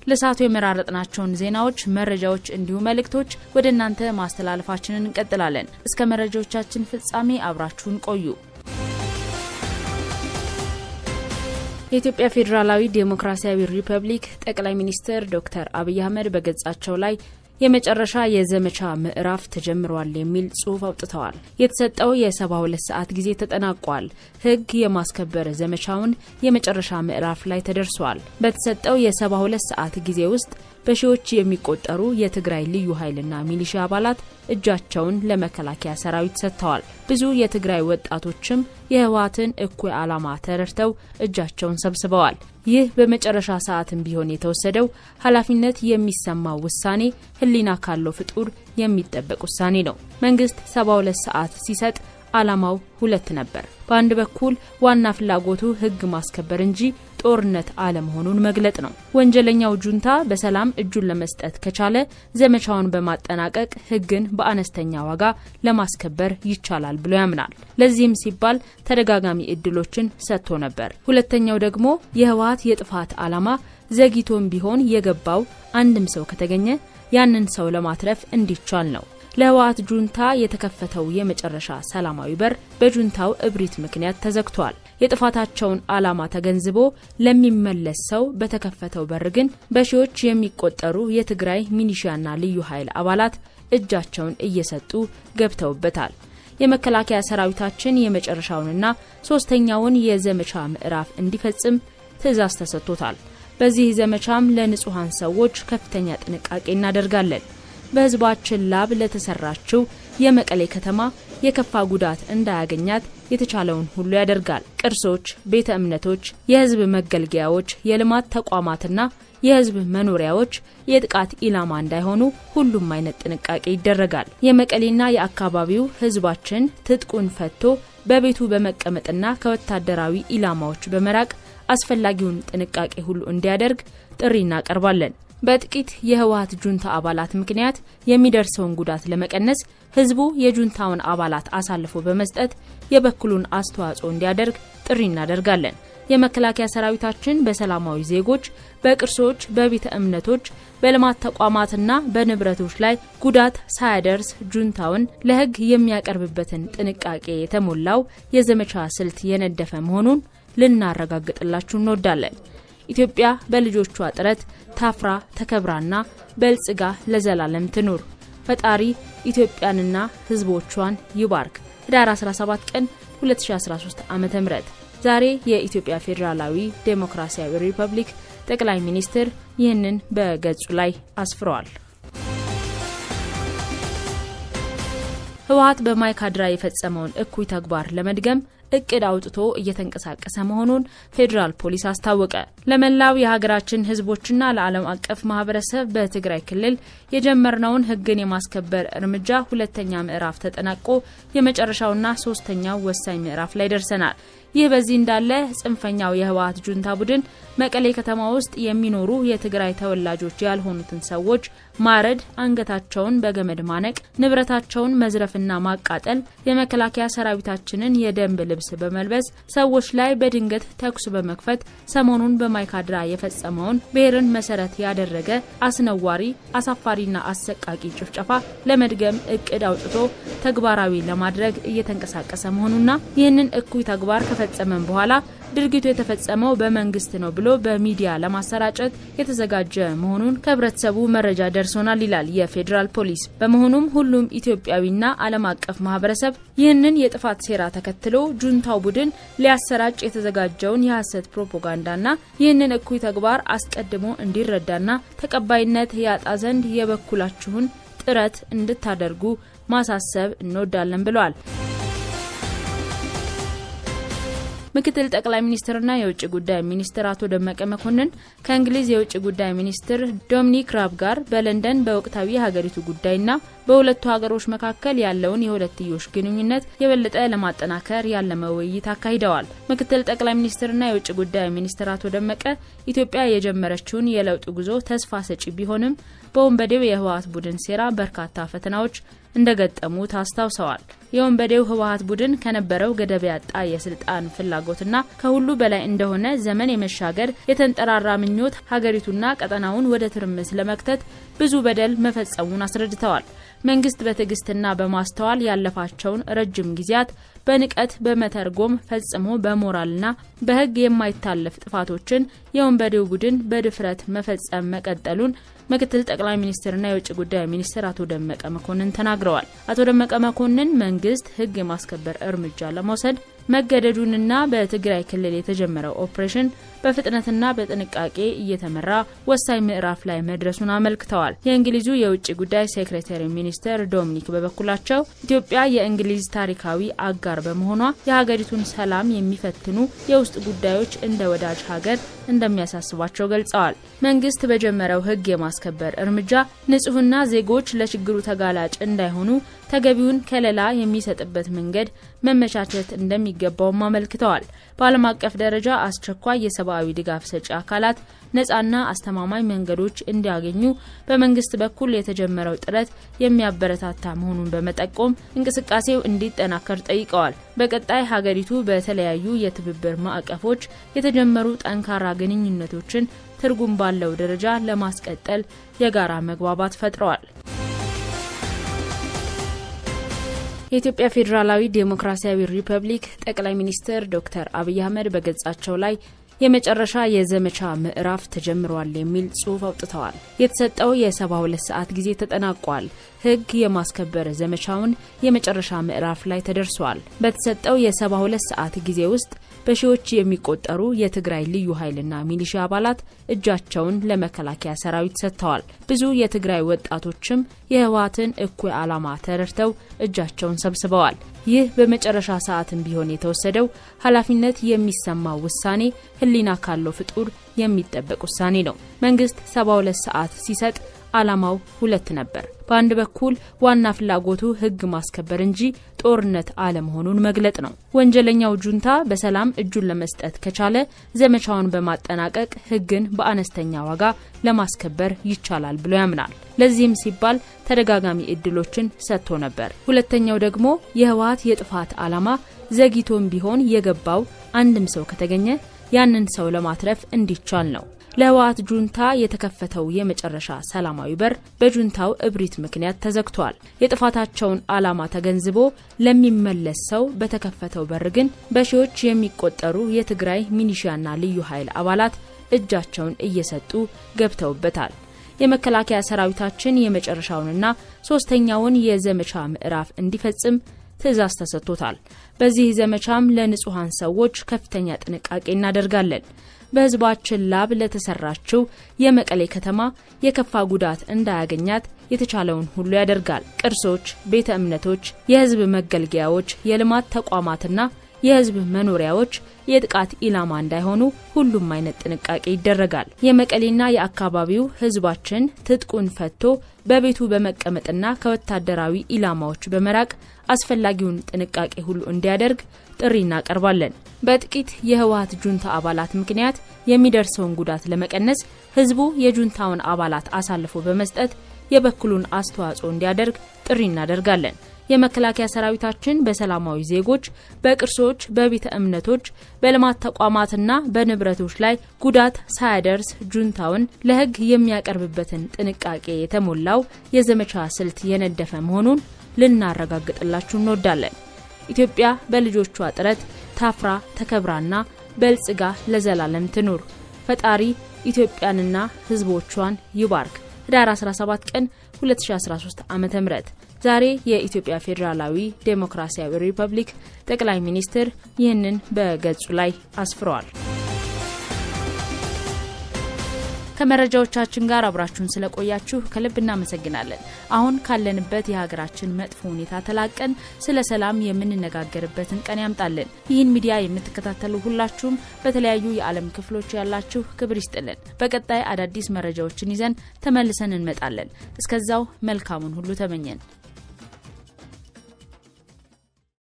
ለሳቱ የመራረጥናቸውን ዜናዎች መረጃዎች እንዲሁ መልእክቶች ወደናንተ ማስተላለፋችንን እንቀጥላለን እስከ መረጃዎቻችን ፍጻሜ አብራችሁን ቆዩ የኢትዮጵያ ፌደራላዊ ዴሞክራሲያዊ ሪፐብሊክ ጠቅላይ ሚኒስትር ዶክተር አብይ አህመድ በገጻቸው ላይ የመጨረሻ የዘመቻ ምዕራፍ ተጀምሯል የሚል ጽሑፍ አውጥተዋል የተሰጠው የ72 ሰዓት ጊዜ ተጠናቋል ህግ የማስከበር ዘመቻውን የመጨረሻ ምዕራፍ ላይ ተደርሷል በተሰጠው የ72 ሰዓት ጊዜ ውስጥ በሺዎች የሚቆጠሩ የትግራይ ልዩ ኃይልና ሚሊሻ አባላት እጃቸውን ለመከላከያ ሰራዊት ሰጥተዋል ብዙ የትግራይ ወጣቶችም የህወሓትን እኩይ ዓላማ ተረድተው እጃቸውን ሰብስበዋል ይህ በመጨረሻ ሰዓትም ቢሆን የተወሰደው ኃላፊነት የሚሰማው ውሳኔ ህሊና ካለው ፍጡር የሚጠበቅ ውሳኔ ነው መንግስት 72 ሰዓት ሲሰጥ ዓላማው ሁለት ነበር በአንድ በኩል ዋና ፍላጎቱ ህግ ማስከበር እንጂ ጦርነት አለመሆኑን መግለጥ ነው ወንጀለኛው ጁንታ በሰላም እጁን ለመስጠት ከቻለ ዘመቻውን በማጠናቀቅ ህግን በአነስተኛ ዋጋ ለማስከበር ይቻላል ብሎ ያምናል ለዚህም ሲባል ተደጋጋሚ እድሎችን ሰጥቶ ነበር ሁለተኛው ደግሞ የህወሓት የጥፋት ዓላማ ዘግይቶም ቢሆን የገባው አንድም ሰው ከተገኘ ያንን ሰው ለማትረፍ እንዲቻል ነው ለህወሓት ጁንታ የተከፈተው የመጨረሻ ሰላማዊ በር በጁንታው እብሪት ምክንያት ተዘግቷል የጥፋታቸውን ዓላማ ተገንዝቦ ለሚመለስ ሰው በተከፈተው በር ግን በሺዎች የሚቆጠሩ የትግራይ ሚሊሻና ልዩ ኃይል አባላት እጃቸውን እየሰጡ ገብተውበታል የመከላከያ ሰራዊታችን የመጨረሻውንና ሶስተኛውን የዘመቻ ምዕራፍ እንዲፈጽም ትዕዛዝ ተሰጥቶታል በዚህ ዘመቻም ለንጹሃን ሰዎች ከፍተኛ ጥንቃቄ እናደርጋለን በህዝባችን ላብ ለተሰራችው የመቀሌ ከተማ የከፋ ጉዳት እንዳያገኛት የተቻለውን ሁሉ ያደርጋል ቅርሶች ቤተ እምነቶች የህዝብ መገልገያዎች የልማት ተቋማትና የህዝብ መኖሪያዎች የጥቃት ኢላማ እንዳይሆኑ ሁሉም አይነት ጥንቃቄ ይደረጋል የመቀሌና የአካባቢው ህዝባችን ትጥቁን ፈቶ በቤቱ በመቀመጥና ከወታደራዊ ኢላማዎች በመራቅ አስፈላጊውን ጥንቃቄ ሁሉ እንዲያደርግ ጥሪ እናቀርባለን በጥቂት የህወሓት ጁንታ አባላት ምክንያት የሚደርሰውን ጉዳት ለመቀነስ ህዝቡ የጁንታውን አባላት አሳልፎ በመስጠት የበኩሉን አስተዋጽኦ እንዲያደርግ ጥሪ እናደርጋለን የመከላከያ ሰራዊታችን በሰላማዊ ዜጎች በቅርሶች በቤተ እምነቶች በልማት ተቋማትና በንብረቶች ላይ ጉዳት ሳያደርስ ጁንታውን ለህግ የሚያቀርብበትን ጥንቃቄ የተሞላው የዘመቻ ስልት የነደፈ መሆኑን ልናረጋግጥላችሁ እንወዳለን ኢትዮጵያ በልጆቿ ጥረት ታፍራ ተከብራና በልጽጋ ለዘላለም ትኑር ፈጣሪ ኢትዮጵያንና ህዝቦቿን ይባርክ ህዳር 17 ቀን 2013 ዓመተ ምህረት ዛሬ የኢትዮጵያ ፌደራላዊ ዴሞክራሲያዊ ሪፐብሊክ ጠቅላይ ሚኒስትር ይህንን በገጹ ላይ አስፍረዋል ህወሓት በማይካድራ የፈጸመውን እኩይ ተግባር ለመድገም እቅድ አውጥቶ እየተንቀሳቀሰ መሆኑን ፌደራል ፖሊስ አስታወቀ ለመላው የሀገራችን ህዝቦችና ለዓለም አቀፍ ማህበረሰብ በትግራይ ክልል የጀመርነውን ህግን የማስከበር እርምጃ ሁለተኛ ምዕራፍ ተጠናቆ የመጨረሻውና ሶስተኛው ወሳኝ ምዕራፍ ላይ ደርሰናል ይህ በዚህ እንዳለ ጽንፈኛው የህወሓት ጁንታ ቡድን መቀሌ ከተማ ውስጥ የሚኖሩ የትግራይ ተወላጆች ያልሆኑትን ሰዎች ማረድ አንገታቸውን በገመድ ማነቅ ንብረታቸውን መዝረፍና ማቃጠል የመከላከያ ሰራዊታችንን የደንብ ልብስ በመልበስ ሰዎች ላይ በድንገት ተኩስ በመክፈት ሰሞኑን በማይካድራ የፈጸመውን ብሔርን መሰረት ያደረገ አስነዋሪ አሳፋሪና አሰቃቂ ጭፍጨፋ ለመድገም እቅድ አውጥቶ ተግባራዊ ለማድረግ እየተንቀሳቀሰ መሆኑና ይህንን እኩይ ተግባር ከፈጸመን በኋላ ድርጊቱ የተፈጸመው በመንግስት ነው ብሎ በሚዲያ ለማሰራጨት የተዘጋጀ መሆኑን ከህብረተሰቡ መረጃ ደርሶናል ይላል የፌደራል ፖሊስ በመሆኑም ሁሉም ኢትዮጵያዊና ዓለም አቀፍ ማህበረሰብ ይህንን የጥፋት ሴራ ተከትሎ ጁንታው ቡድን ሊያሰራጭ የተዘጋጀውን የሐሰት ፕሮፓጋንዳና ይህንን እኩይ ተግባር አስቀድሞ እንዲረዳና ተቀባይነት ያጣ ዘንድ የበኩላችሁን ጥረት እንድታደርጉ ማሳሰብ እንወዳለን ብለዋል ምክትል ጠቅላይ ሚኒስትርና የውጭ ጉዳይ ሚኒስትር አቶ ደመቀ መኮንን ከእንግሊዝ የውጭ ጉዳይ ሚኒስትር ዶሚኒክ ራብ ጋር በለንደን በወቅታዊ ሀገሪቱ ጉዳይና በሁለቱ ሀገሮች መካከል ያለውን የሁለትዮሽ ግንኙነት የበለጠ ለማጠናከር ያለመ ውይይት አካሂደዋል። ምክትል ጠቅላይ ሚኒስትርና የውጭ ጉዳይ ሚኒስትር አቶ ደመቀ ኢትዮጵያ የጀመረችውን የለውጥ ጉዞ ተስፋ ሰጪ ቢሆንም በወንበዴው የህወሓት ቡድን ሴራ በርካታ ፈተናዎች እንደገጠሙት አስታውሰዋል። የወንበዴው ህወሓት ቡድን ከነበረው ገደብ ያጣ የስልጣን ፍላጎትና ከሁሉ በላይ እንደሆነ ዘመን የመሻገር የተንጠራራ ምኞት ሀገሪቱና ቀጠናውን ወደ ትርምስ ለመክተት ብዙ በደል መፈጸሙን አስረድተዋል። መንግስት በትዕግስትና በማስተዋል ያለፋቸውን ረጅም ጊዜያት በንቀት በመተርጎም ፈጽሞ በሞራልና በህግ የማይታለፍ ጥፋቶችን የወንበዴው ቡድን በድፍረት መፈጸም መቀጠሉን ምክትል ጠቅላይ ሚኒስትርና የውጭ ጉዳይ ሚኒስትር አቶ ደመቀ መኮንን ተናግረዋል። አቶ ደመቀ መኮንን መንግስት ህግ የማስከበር እርምጃ ለመውሰድ መገደዱንና በትግራይ ክልል የተጀመረው ኦፕሬሽን በፍጥነትና በጥንቃቄ እየተመራ ወሳኝ ምዕራፍ ላይ መድረሱን አመልክተዋል። የእንግሊዙ የውጭ ጉዳይ ሴክሬታሪ ሚኒስተር ዶሚኒክ በበኩላቸው ኢትዮጵያ የእንግሊዝ ታሪካዊ አጋር በመሆኗ የሀገሪቱን ሰላም የሚፈትኑ የውስጥ ጉዳዮች እንደ ወዳጅ ሀገር እንደሚያሳስባቸው ገልጸዋል። መንግስት በጀመረው ህግ የማስከበር እርምጃ ንጹህና ዜጎች ለችግሩ ተጋላጭ እንዳይሆኑ ተገቢውን ከለላ የሚሰጥበት መንገድ መመቻቸት እንደሚገባው አመልክተዋል። በዓለም አቀፍ ደረጃ አስቸኳይ የሰብአዊ ድጋፍ ሰጪ አካላት ነፃና አስተማማኝ መንገዶች እንዲያገኙ በመንግስት በኩል የተጀመረው ጥረት የሚያበረታታ መሆኑን በመጠቆም እንቅስቃሴው እንዲጠናከር ጠይቀዋል። በቀጣይ ሀገሪቱ በተለያዩ የትብብር ማዕቀፎች የተጀመሩ ጠንካራ ግንኙነቶችን ትርጉም ባለው ደረጃ ለማስቀጠል የጋራ መግባባት ፈጥረዋል። የኢትዮጵያ ፌዴራላዊ ዴሞክራሲያዊ ሪፐብሊክ ጠቅላይ ሚኒስትር ዶክተር አብይ አህመድ በገጻቸው ላይ የመጨረሻ የዘመቻ ምዕራፍ ተጀምሯል የሚል ጽሑፍ አውጥተዋል። የተሰጠው የ72 ሰዓት ጊዜ ተጠናቋል። ህግ የማስከበር ዘመቻውን የመጨረሻ ምዕራፍ ላይ ተደርሷል። በተሰጠው የ72 ሰዓት ጊዜ ውስጥ በሺዎች የሚቆጠሩ የትግራይ ልዩ ኃይልና ሚሊሻ አባላት እጃቸውን ለመከላከያ ሰራዊት ሰጥተዋል። ብዙ የትግራይ ወጣቶችም የህወሓትን እኩይ ዓላማ ተረድተው እጃቸውን ሰብስበዋል። ይህ በመጨረሻ ሰዓትም ቢሆን የተወሰደው ኃላፊነት የሚሰማው ውሳኔ ህሊና ካለው ፍጡር የሚጠበቅ ውሳኔ ነው። መንግስት 72 ሰዓት ሲሰጥ ዓላማው ሁለት ነበር። በአንድ በኩል ዋና ፍላጎቱ ህግ ማስከበር እንጂ ጦርነት አለመሆኑን መግለጥ ነው። ወንጀለኛው ጁንታ በሰላም እጁን ለመስጠት ከቻለ ዘመቻውን በማጠናቀቅ ህግን በአነስተኛ ዋጋ ለማስከበር ይቻላል ብሎ ያምናል። ለዚህም ሲባል ተደጋጋሚ እድሎችን ሰጥቶ ነበር። ሁለተኛው ደግሞ የህወሓት የጥፋት ዓላማ ዘግይቶም ቢሆን የገባው አንድም ሰው ከተገኘ ያንን ሰው ለማትረፍ እንዲቻል ነው። ለህወሓት ጁንታ የተከፈተው የመጨረሻ ሰላማዊ በር በጁንታው እብሪት ምክንያት ተዘግቷል። የጥፋታቸውን ዓላማ ተገንዝቦ ለሚመለስ ሰው በተከፈተው በር ግን በሺዎች የሚቆጠሩ የትግራይ ሚሊሻና ልዩ ኃይል አባላት እጃቸውን እየሰጡ ገብተውበታል። የመከላከያ ሰራዊታችን የመጨረሻውንና ሶስተኛውን የዘመቻ ምዕራፍ እንዲፈጽም ትዕዛዝ ተሰጥቶታል። በዚህ ዘመቻም ለንጹሃን ሰዎች ከፍተኛ ጥንቃቄ እናደርጋለን። በህዝባችን ላብ ለተሰራችው የመቀሌ ከተማ የከፋ ጉዳት እንዳያገኛት የተቻለውን ሁሉ ያደርጋል። ቅርሶች፣ ቤተ እምነቶች፣ የህዝብ መገልገያዎች፣ የልማት ተቋማትና የህዝብ መኖሪያዎች የጥቃት ኢላማ እንዳይሆኑ ሁሉም አይነት ጥንቃቄ ይደረጋል። የመቀሌና የአካባቢው ህዝባችን ትጥቁን ፈቶ በቤቱ በመቀመጥና ከወታደራዊ ኢላማዎች በመራቅ አስፈላጊውን ጥንቃቄ ሁሉ እንዲያደርግ ጥሪ እናቀርባለን። በጥቂት የህወሓት ጁንታ አባላት ምክንያት የሚደርሰውን ጉዳት ለመቀነስ ህዝቡ የጁንታውን አባላት አሳልፎ በመስጠት የበኩሉን አስተዋጽኦ እንዲያደርግ ጥሪ እናደርጋለን። የመከላከያ ሰራዊታችን በሰላማዊ ዜጎች፣ በቅርሶች፣ በቤተ እምነቶች፣ በልማት ተቋማትና በንብረቶች ላይ ጉዳት ሳያደርስ ጁንታውን ለህግ የሚያቀርብበትን ጥንቃቄ የተሞላው የዘመቻ ስልት የነደፈ መሆኑን ልናረጋግጥላችሁ እንወዳለን። ኢትዮጵያ በልጆቿ ጥረት ታፍራ ተከብራና በልጽጋ ለዘላለም ትኑር። ፈጣሪ ኢትዮጵያንና ህዝቦቿን ይባርክ። ህዳር 17 ቀን 2013 ዓ.ም ዛሬ የኢትዮጵያ ፌዴራላዊ ዴሞክራሲያዊ ሪፐብሊክ ጠቅላይ ሚኒስትር ይህንን በገጹ ላይ አስፍረዋል። ከመረጃዎቻችን ጋር አብራችሁን ስለቆያችሁ ከልብ እናመሰግናለን። አሁን ካለንበት የሀገራችን መጥፎ ሁኔታ ተላቀን ስለ ሰላም የምንነጋገርበትን ቀን ያምጣልን። ይህን ሚዲያ የምትከታተሉ ሁላችሁም በተለያዩ የዓለም ክፍሎች ያላችሁ ክብር ይስጥልን። በቀጣይ አዳዲስ መረጃዎችን ይዘን ተመልሰን እንመጣለን። እስከዛው መልካሙን ሁሉ ተመኘን።